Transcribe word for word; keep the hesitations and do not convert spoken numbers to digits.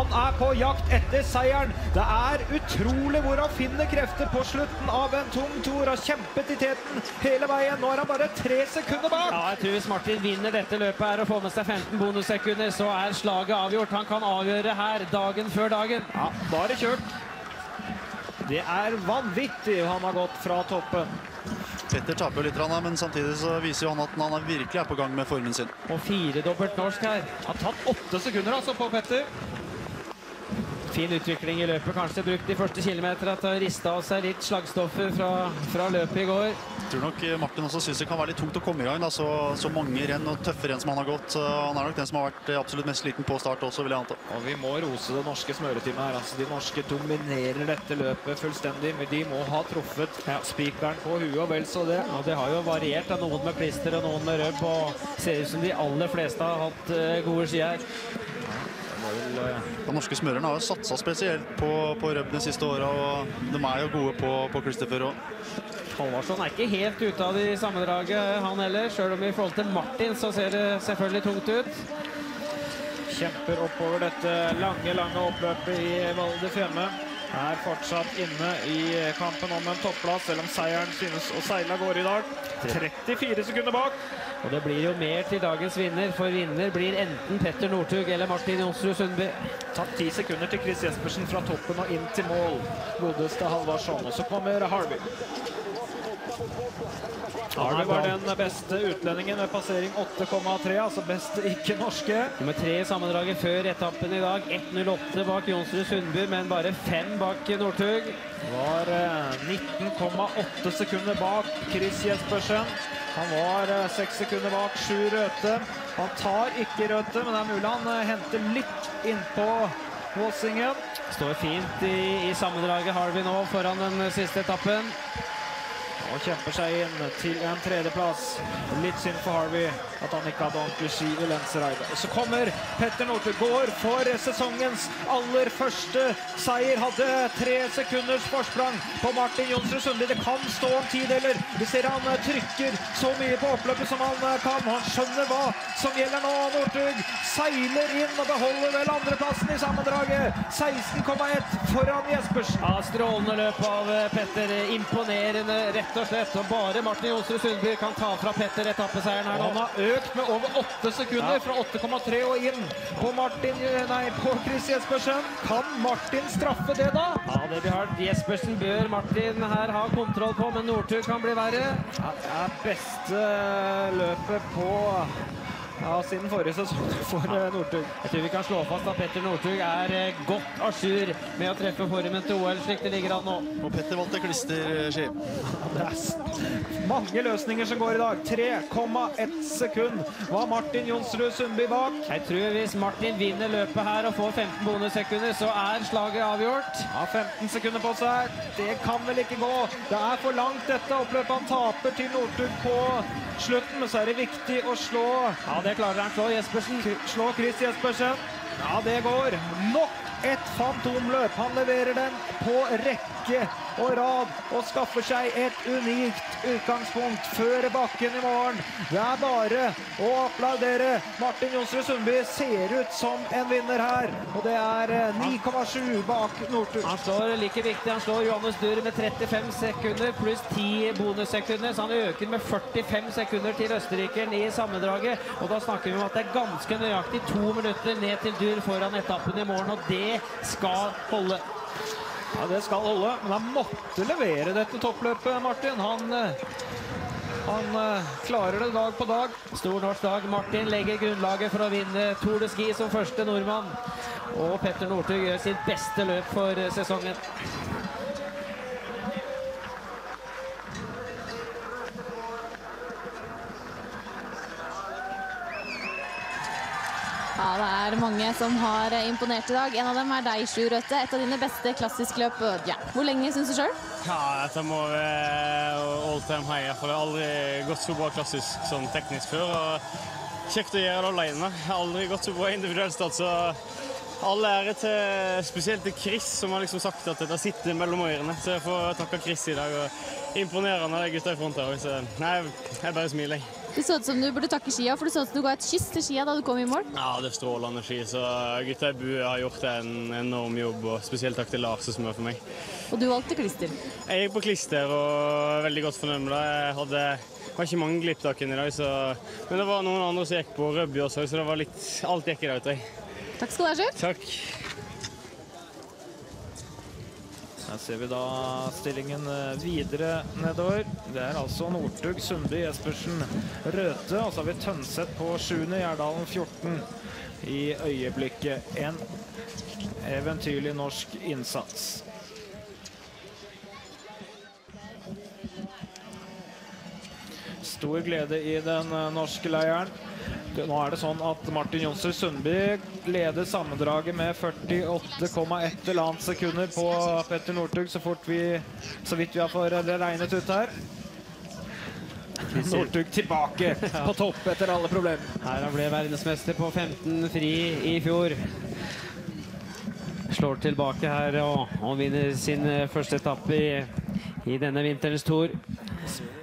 Han er på jakt etter seieren. Det er utrolig hvor han finner krefter på slutten av en tung toer. Har kjempet i teten hele veien. Nå er han bare tre sekunder bak. Ja, jeg tror hvis Martin vinner dette løpet her og får med seg femten bonussekunder, så er slaget avgjort. Han kan avgjøre her dagen før dagen. Ja, bare kjørt. Det er vanvittig han har gått fra toppen. Petter taper litt, men samtidig så viser jo han at han virkelig er på gang med formen sin. Og firedobbelt norsk her. Han har tatt åtte sekunder altså på Petter. Fin utvikling i løpet, kanskje brukt de første kilometerne til å riste av seg litt slagstoffer fra, fra løpet i går. Jeg tror nok Martin også synes det kan være litt tungt å komme i gang, da. Så, så mange renn og tøffe renn som han har gått. Han er nok den som har vært absolutt mest sliten på start også, vil jeg anta. Og vi må rose det norske smøreteamet her. Altså, de norske dominerer dette løpet fullstendig, men de må ha truffet ja, spikeren på huet og vel så det. Og det har jo variert, da. Noen med klister og noen med røbb, og ser ut som de aller fleste har hatt uh, gode ski her. De norske smørerne har jo satset spesielt på, på røbb de siste årene, og de er jo gode på, på Christopher også. Halvarsson er ikke helt ute av de sammendraget, han heller, selv om i forhold til Martin så ser det selvfølgelig tungt ut. Kjemper oppover dette lange, lange oppløpet i Val di Fiemme. Er fortsatt inne i kampen om en topplass, selv om seieren synes å seile av gårde i dag. trettifire sekunder bak. Og det blir jo mer til dagens vinner, for vinner blir enten Petter Northug eller Martin Jonsrud Sundby. Tatt ti sekunder til Chris Jespersen fra toppen og inn til mål. Godeste Halvarsson, og så kommer Harvey. Harvey var den beste utlendingen med passering åtte komma tre, altså beste ikke norske. Nummer tre i sammendraget før etappen i dag, ett null åtte bak Jonsrud Sundby, men bare fem bak Northug. Var nitten komma åtte sekunder bak Chris Jespersen. Han var seks sekunder bak sju Røthe. Han tar ikke Røthe, men det er mulig han henter litt inn på Våsingen. Står fint i, i sammendraget Harvey nå foran den siste etappen. Og kjemper seg inn til en tredjeplass. Litt synd for Harvey at han ikke hadde ordentlig ski i Lensereide. Og så kommer Petter Northug, går for sesongens aller første seier. Hadde tre sekunders forsprang på Martin Jonsrud Sundby. Det kan stå om tideler. Vi ser han trykker så mye på oppløpet som han kan. Han skjønner hva som gjelder nå. Northug seiler inn og beholder vel andreplassen i sammendraget. seksten komma ett foran Jespersen. Ja, strålende løp av Petter. Imponerende rett og slett. Og bare Martin Jonsrud Sundby kan ta fra Petter etappeseieren her nå. Han har økt med over åtte sekunder, ja. Fra åtte komma tre og inn på Martin, nei, på Chris Jespersen. Kan Martin straffe det da? Ja, det blir hardt. Jespersen bør Martin her ha kontroll på, men Northug kan bli verre. Ja, det er beste løpet på ja, siden forrige sesong for ja. Northug. Jeg tror vi kan slå fast at Petter Northug er godt à jour med å treffe formen til O L slik det ligger an nå. Og Petter valgte klisterski. Ja, det er mange løsninger som går i dag. tre komma ett sekund var Martin Jonsrud Sundby bak. Jeg tror hvis Martin vinner løpet her og får femten bonussekunder, så er slaget avgjort. Ja, femten sekunder på seg. Det kan vel ikke gå. Det er for langt dette oppløpet. Han taper til Northug på slutten, men så er det viktig å slå. Ja, det klarer han. Slå Jespersen. Slå Chris Jespersen. Ja, det går. Nok et fantomløp. Han leverer den på rekke og rad og skaffer seg et unikt utgangspunkt før bakken i morgen. Det er bare å applaudere. Martin Jonsrud Sundby ser ut som en vinner her, og det er ni komma sju bak Northug. Han slår like viktig. Han slår Johannes Durr med trettifem sekunder pluss ti bonussekunder, så han øker med førtifem sekunder til østerrikeren i sammendraget. Og da snakker vi om at det er ganske nøyaktig to minutter ned til Durr foran etappen i morgen, og det skal holde. Ja, det skal holde, men han måtte levere dette toppløpet, Martin. Han, han klarer det dag på dag. Stor norsk dag. Martin legger grunnlaget for å vinne Tour de Ski som første nordmann. Og Petter Northug gjør sitt beste løp for sesongen. Ja, det er mange som har imponert i dag. En av dem er deg, Sjur Røthe. Et av dine beste klassisk løp. Ja. Hvor lenge synes du selv? Ja, dette må være all time high. Jeg har aldri gått så bra klassisk som teknisk før. Og kjekt å gjøre det alene. Jeg har aldri gått så bra individuelt start, så all ære til spesielt til Chris, som har liksom sagt at det sitter mellom ørene. Så jeg får takke Chris i dag. Og imponerende de gutta i front her. Så nei, jeg bare smiler. Det så ut som du burde takke skia, for det så ut som du ga et kyss til skia da du kom i mål. Ja, det er strålende ski, så gutta i Bue har gjort en enorm jobb, og spesielt takk til Lars som smør for meg. Og du valgte klister. Jeg gikk på klister og er veldig godt fornøyd med det. Jeg hadde, var ikke mange glippdagen i dag, så, men det var noen andre som gikk på rugby også, så det var litt, alt gikk i dag, tror jeg. Takk skal du ha, sjef. Takk. Her ser vi da stillingen videre nedover. Det er altså Northug, Sundby, Jespersen, Røthe, og så har vi Tønseth på sjuende, Gjerdalen fjorten i øyeblikket. En eventyrlig norsk innsats. Stor glede i den norske leiren. Nå er det sånn at Martin Jonsrud Sundby leder sammendraget med førtiåtte komma ett eller annet sekunder på Petter Northug, så fort vi, så vidt vi har fått regnet ut her. Northug tilbake på topp etter alle problemer. Her han ble verdensmester på femten fri i fjor. Slår tilbake her og, og vinner sin første etappe i, i denne vinterens tour.